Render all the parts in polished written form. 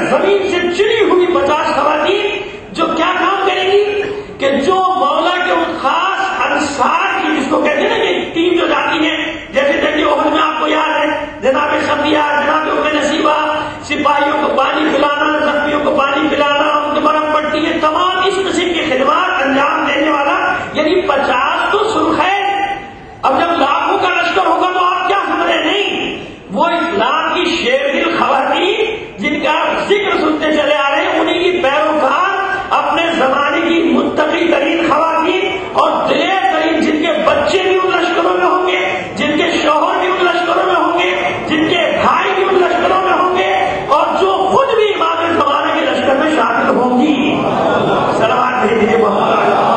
زمین سے چنی ہوئی 50 خواتین جو کیا کام کریں گی کہ جو مولا کے ان خاص انصار کی، جس کو کہتے ہیں نا کہ ٹیم جو جاتی ہے، جیسے جنگ احد میں آپ کو یاد ہے جناب صفیہ، جناب ام نصیبہ، سپاہیوں کو پانی پلانا، زخمیوں کو پانی پلانا، ان کی مرہم پٹی، یہ تمام اس قسم کی خدمات انجام دینے والا، یعنی 50 تو سرخ ہے۔ اب جب لاکھوں کا لشکر ہوگا تو آپ کیا سمجھ رہے؟ نہیں، وہ اسلام کی شیر دل خواتین جن کا ذکر سنتے چلے آ رہے ہیں، انہیں کی پیروکار، اپنے زمانے کی متقی ترین خواتین اور دلیر ترین، جن کے بچے بھی ان لشکروں میں ہوں گے، جن کے شوہر بھی ان لشکروں میں ہوں گے، جن کے بھائی بھی ان لشکروں میں ہوں گے، اور جو خود بھی امام زمانے کے لشکر میں شامل ہوں گی۔ صلوات بھیجیے محمد۔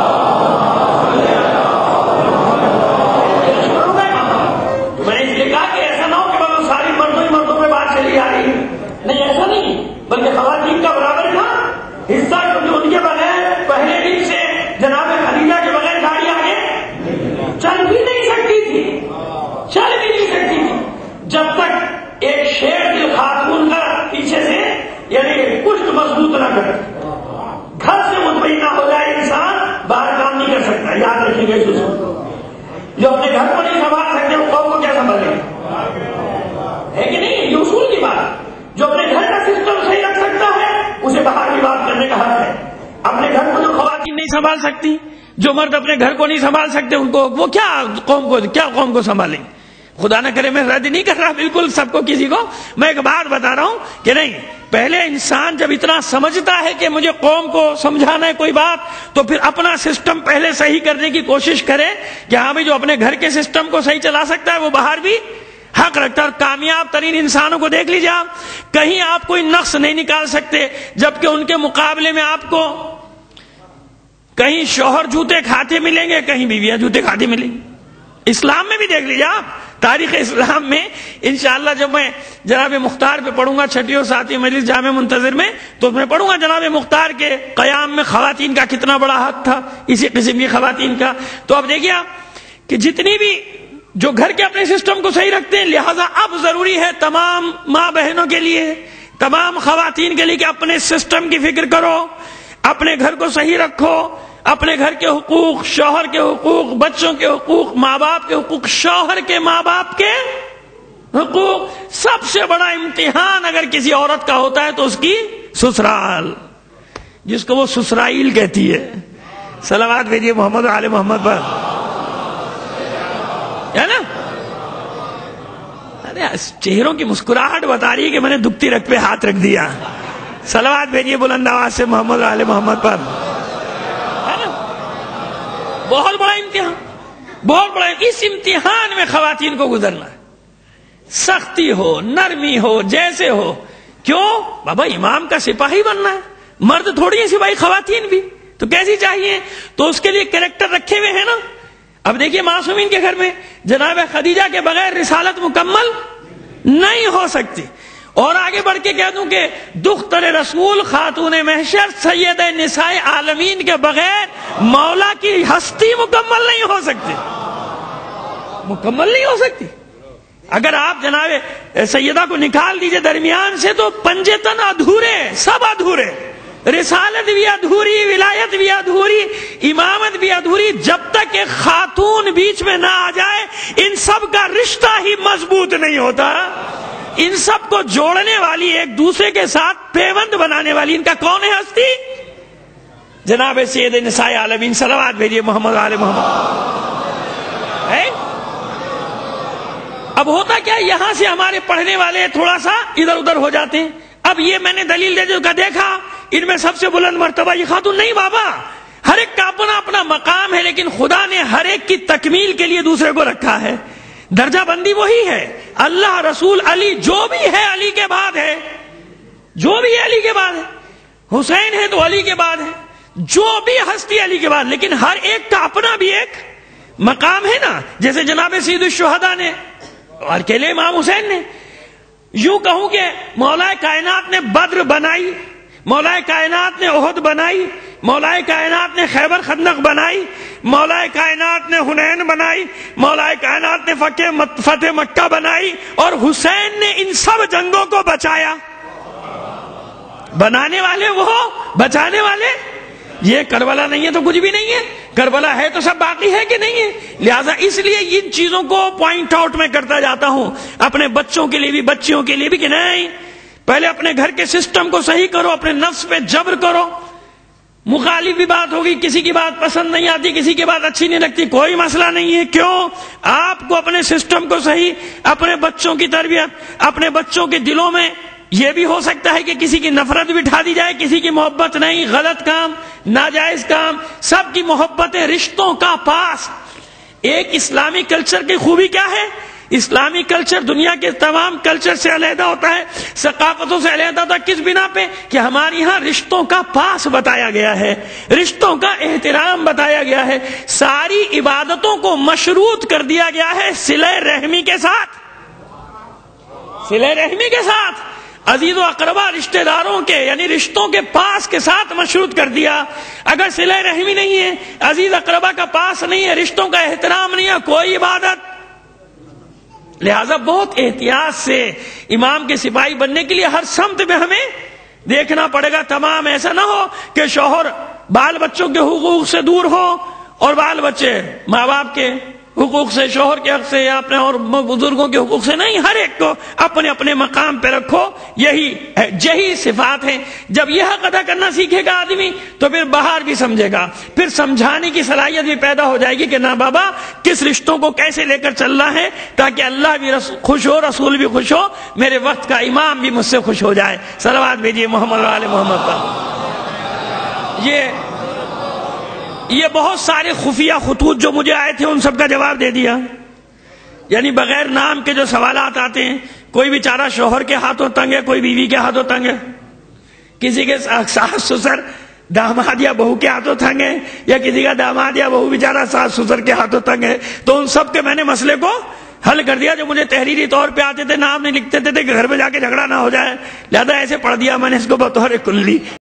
میں نے اس لیے کہا کہ ایسا نہ ہو کہ بس ساری مردوں پہ بات چلی آ رہی ہے، نہیں ایسا نہیں، بلکہ خواتین کا برابر تھا حصہ، کیونکہ ان کے بغیر پہلے دن سے جناب خدیجہ کے بغیر گاڑی آگے چل بھی نہیں سکتی تھی، چل بھی نہیں سکتی تھی، جب تک ایک شیر دل خاتون کا پیچھے سے یعنی پشت مضبوط نہ کر، گھر سے مطمئن نہ ہو جائے انسان باہر کام نہیں کر سکتا۔ یاد رکھیے گا اس کو، جو اپنے گھر کو نہیں سنبھال سکتے وہ قوم کو کیا سنبھالیں گے؟ ہے کہ نہیں؟ یہ اصول کی بات، جو اپنے گھر کا سسٹم صحیح رکھ سکتا ہے اسے باہر کی بات کرنے کا حق ہے۔ اپنے گھر کو جو خواتین نہیں سنبھال سکتی، جو مرد اپنے گھر کو نہیں سنبھال سکتے، ان کو وہ کیا قوم کو سنبھالیں؟ خدا نہ کرے، میں رد نہیں کر رہا بالکل سب کو، کسی کو، میں ایک بات بتا رہا ہوں کہ نہیں، پہلے انسان جب اتنا سمجھتا ہے کہ مجھے قوم کو سمجھانا ہے کوئی بات، تو پھر اپنا سسٹم پہلے صحیح کرنے کی کوشش کرے کہ ہاں بھائی جو اپنے گھر کے سسٹم کو صحیح چلا سکتا ہے وہ باہر بھی حق رکھتا ہے۔ اور کامیاب ترین انسانوں کو دیکھ لیجیے آپ، کہیں آپ کوئی نقص نہیں نکال سکتے، جبکہ ان کے مقابلے میں آپ کو کہیں شوہر جوتے کھاتے ملیں گے، کہیں بیویاں جوتے کھاتے ملیں گے۔ اسلام میں بھی دیکھ لیجیے آپ، تاریخ اسلام میں انشاءاللہ جب میں جناب مختار پہ پڑھوں گا 6 اور 7 مجلس جامع منتظر میں، تو میں پڑھوں گا جناب مختار کے قیام میں خواتین کا کتنا بڑا حق تھا، اسی قسم کی خواتین کا۔ تو اب دیکھیے آپ کہ جتنی بھی جو گھر کے اپنے سسٹم کو صحیح رکھتے ہیں، لہذا اب ضروری ہے تمام ماں بہنوں کے لیے، تمام خواتین کے لیے کہ اپنے سسٹم کی فکر کرو، اپنے گھر کو صحیح رکھو، اپنے گھر کے حقوق، شوہر کے حقوق، بچوں کے حقوق، ماں باپ کے حقوق، شوہر کے ماں باپ کے حقوق۔ سب سے بڑا امتحان اگر کسی عورت کا ہوتا ہے تو اس کی سسرال، جس کو وہ سسرائیل کہتی ہے۔ صلوات بھیجیے محمد آل محمد پر، ہے نا؟ ارے چہروں کی مسکراہٹ بتا رہی ہے کہ میں نے دکھتی رگ پہ ہاتھ رکھ دیا۔ صلوات بھیجیے بلند آواز سے محمد آل محمد پر، ہے نا؟ بہت بڑا امتحان، بہت بڑا، اس امتحان میں خواتین کو گزرنا ہے، سختی ہو، نرمی ہو، جیسے ہو۔ کیوں؟ بابا امام کا سپاہی بننا ہے، مرد تھوڑی ہے سپاہی، خواتین بھی تو کیسی چاہیے؟ تو اس کے لیے کریکٹر رکھے ہوئے ہیں نا۔ اب دیکھیے معصومین کے گھر میں جناب خدیجہ کے بغیر رسالت مکمل نہیں ہو سکتی۔ اور آگے بڑھ کے کہہ دوں کہ دختر رسول خاتون محشر سید نساء عالمین کے بغیر مولا کی ہستی مکمل نہیں ہو سکتی، مکمل نہیں ہو سکتی۔ اگر آپ جناب سیدہ کو نکال دیجئے درمیان سے تو پنجے تن ادھورے، سب ادھورے، رسالت بھی ادھوری، ولایت بھی ادھوری، امامت بھی ادھوری۔ جب تک ایک خاتون بیچ میں نہ آ جائے ان سب کا رشتہ ہی مضبوط نہیں ہوتا۔ ان سب کو جوڑنے والی، ایک دوسرے کے ساتھ پیوند بنانے والی ان کا کون ہے ہستی؟ جناب سید نساء عالمین۔ صلوات بھیجیے محمد آل محمد۔ ہے اب ہوتا کیا، یہاں سے ہمارے پڑھنے والے تھوڑا سا ادھر ادھر ہو جاتے ہیں۔ اب یہ میں نے دلیل دے جو کا دیکھا ان میں سب سے بلند مرتبہ یہ خاتون، نہیں بابا، ہر ایک کا اپنا اپنا مقام ہے، لیکن خدا نے ہر ایک کی تکمیل کے لیے دوسرے کو رکھا ہے۔ درجہ بندی وہی ہے، اللہ، رسول، علی، جو بھی ہے علی کے بعد ہے، جو بھی ہے علی کے بعد ہے، حسین ہے تو علی کے بعد ہے، جو بھی ہستی علی کے بعد، لیکن ہر ایک کا اپنا بھی ایک مقام ہے نا۔ جیسے جناب سید الشہداء نے اور اکیلے امام حسین نے، یوں کہوں کہ مولا کائنات نے بدر بنائی، مولا کائنات نے احد بنائی، مولا کائنات نے خیبر خندق بنائی، مولا کائنات نے حنین بنائی، مولا کائنات نے فتح مکہ بنائی، اور حسین نے ان سب جنگوں کو بچایا۔ بنانے والے وہ، بچانے والے یہ۔ کربلا نہیں ہے تو کچھ بھی نہیں ہے، کربلا ہے تو سب باقی ہے کہ نہیں ہے؟ لہذا اس لیے ان چیزوں کو پوائنٹ آؤٹ میں کرتا جاتا ہوں اپنے بچوں کے لیے بھی، بچیوں کے لیے بھی، کہ نہیں پہلے اپنے گھر کے سسٹم کو صحیح کرو، اپنے نفس پہ جبر کرو۔ مخالف بھی بات ہوگی، کسی کی بات پسند نہیں آتی، کسی کی بات اچھی نہیں لگتی، کوئی مسئلہ نہیں ہے۔ کیوں؟ آپ کو اپنے سسٹم کو صحیح، اپنے بچوں کی تربیت، اپنے بچوں کے دلوں میں یہ بھی ہو سکتا ہے کہ کسی کی نفرت بٹھا دی جائے، کسی کی محبت نہیں، غلط کام، ناجائز کام، سب کی محبتیں، رشتوں کا پاس۔ ایک اسلامی کلچر کی خوبی کیا ہے؟ اسلامی کلچر دنیا کے تمام کلچر سے علیحدہ ہوتا ہے، ثقافتوں سے علیحدہ ہوتا ہے۔ کس بنا پہ؟ کہ ہمارے یہاں رشتوں کا پاس بتایا گیا ہے، رشتوں کا احترام بتایا گیا ہے، ساری عبادتوں کو مشروط کر دیا گیا ہے صلہ رحمی کے ساتھ، صلہ رحمی کے ساتھ، عزیز و اقربا رشتہ داروں کے یعنی رشتوں کے پاس کے ساتھ مشروط کر دیا۔ اگر صلہ رحمی نہیں ہے، عزیز اقربا کا پاس نہیں ہے، رشتوں کا احترام نہیں ہے، کوئی عبادت۔ لہذا بہت احتیاط سے امام کے سپاہی بننے کے لیے ہر سمت میں ہمیں دیکھنا پڑے گا تمام۔ ایسا نہ ہو کہ شوہر بال بچوں کے حقوق سے دور ہو اور بال بچے ماں باپ کے حقوق سے، شوہر کے حق سے یا اپنے اور بزرگوں کے حقوق سے نہیں، ہر ایک کو اپنے اپنے مقام پہ رکھو۔ یہی صفات ہیں۔ جب یہ حق ادا کرنا سیکھے گا آدمی تو پھر باہر بھی سمجھے گا، پھر سمجھانے کی صلاحیت بھی پیدا ہو جائے گی کہ نہ بابا کس رشتوں کو کیسے لے کر چلنا ہے تاکہ اللہ بھی خوش ہو، رسول بھی خوش ہو، میرے وقت کا امام بھی مجھ سے خوش ہو جائے۔ صلوات بھیجیے محمد وآل محمد پر۔ یہ بہت سارے خفیہ خطوط جو مجھے آئے تھے ان سب کا جواب دے دیا۔ یعنی بغیر نام کے جو سوالات آتے ہیں، کوئی بیچارہ شوہر کے ہاتھوں تنگ ہے، کوئی بیوی کے ہاتھوں تنگ ہے، کسی کے ساس سسر داماد یا بہو کے ہاتھوں تنگ ہے، یا کسی کا داماد یا بہو بیچارہ ساس سسر کے ہاتھوں تنگ ہے، تو ان سب کے میں نے مسئلے کو حل کر دیا۔ جو مجھے تحریری طور پہ آتے تھے، نام نہیں لکھتے تھے کہ گھر میں جا کے جھگڑا نہ ہو جائے، لہذا ایسے پڑھ دیا میں نے اس کو بطور کلی۔